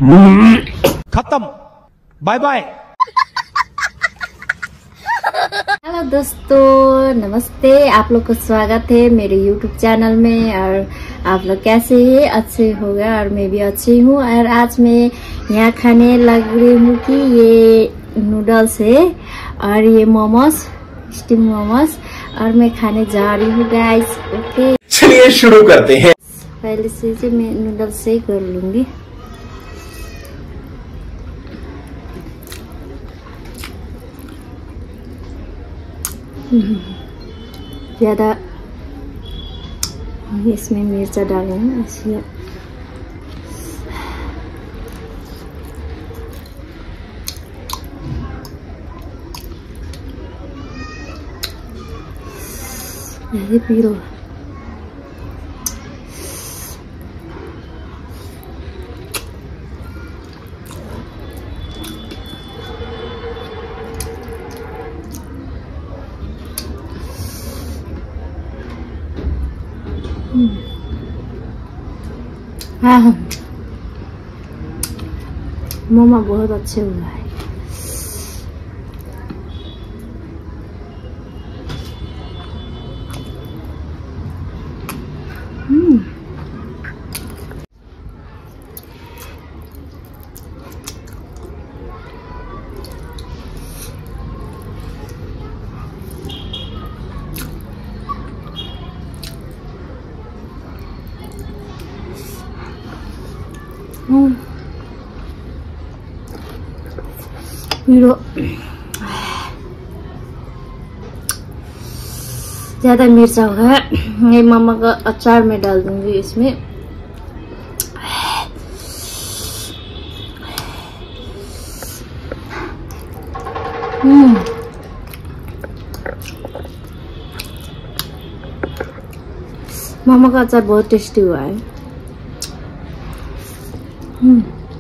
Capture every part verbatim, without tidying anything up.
खत्म, bye bye. Hello दोस्तों, नमस्ते। आप लोग को स्वागत है मेरे यूट्यूब चैनल में। और आप लोग कैसे हैं? अच्छे हो गए और मैं भी अच्छी हूँ। और आज मैं यहाँ खाने लग रही हूँ कि ये नूडल्स है और ये मोमोज, स्टीम मोमोज, और मैं खाने जा रही हूँ गाइस। ओके, चलिए शुरू करते हैं। पहले से मैं नूडल्स से ही कर लूंगी। ज्यादा इसमें मिर्चा डालेंगे इसलिए। ये पीरो हाँ हाँ, मोमो बहुत अच्छे हुआ है। हम्म पीरो ज्यादा मिर्चा हो गया। ये मामा का अचार में डाल दूंगी इसमें। हम्म मामा का अचार बहुत टेस्टी हुआ है। हम्म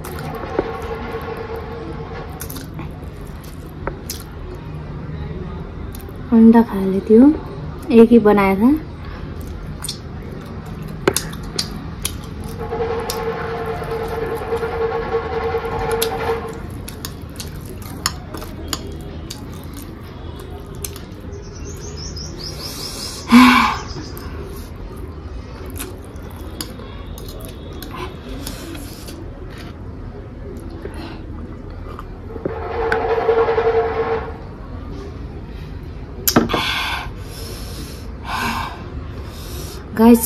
अंडा खा लेती हूँ, एक ही बनाया था। गाइस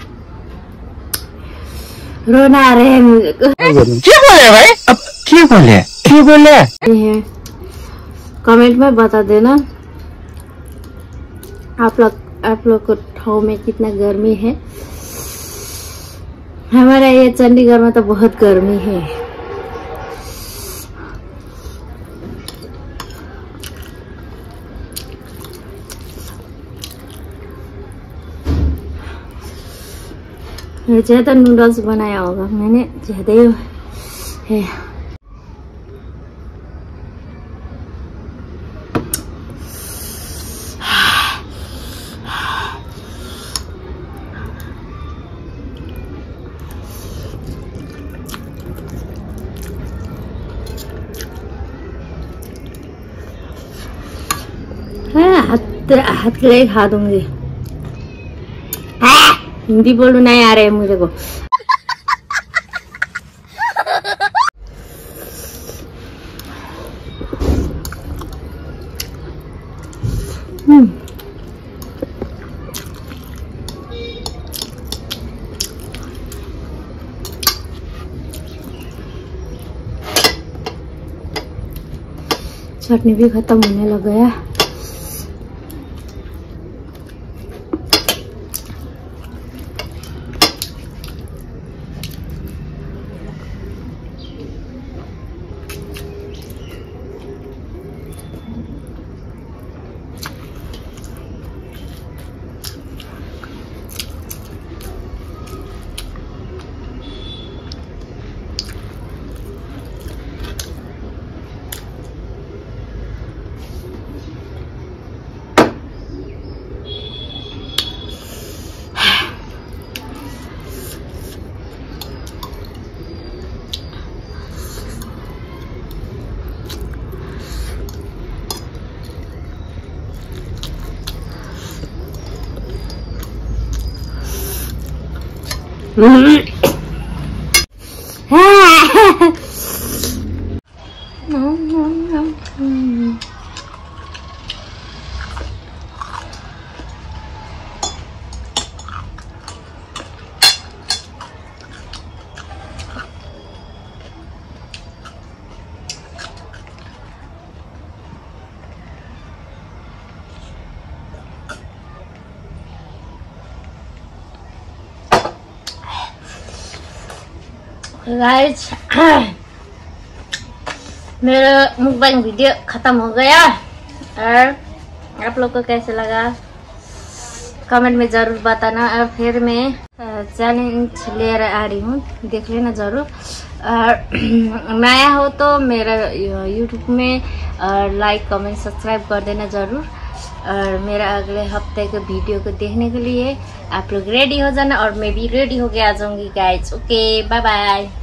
रोना आ रहा है मुझे को। क्या बोले भाई? अब क्या बोले? क्या बोले? कमेंट में बता देना आप लोग आप लोग को ठाव में कितना गर्मी है। हमारे ये चंडीगढ़ में तो बहुत गर्मी है। ज्यादा नूडल्स बनाया होगा मैंने, ज्यादा ही है। हाँ, हाथ हाथ के लिए खा दूंगी। हिंदी बोलना नहीं आ रहा है मुझे को। हम्म चटनी भी खत्म होने लग गया। गाइस मेरा मुकबैंग वीडियो खत्म हो गया और आप लोग को कैसे लगा कमेंट में जरूर बताना। और फिर मैं चैलेंज लेकर आ रही हूँ, देख लेना जरूर। और नया हो तो मेरा यूट्यूब में लाइक कमेंट सब्सक्राइब कर देना जरूर। और मेरा अगले हफ्ते के वीडियो को देखने के लिए आप लोग रेडी हो जाना और मैं भी रेडी होके आ जाऊंगी गाइस। Okay bye bye.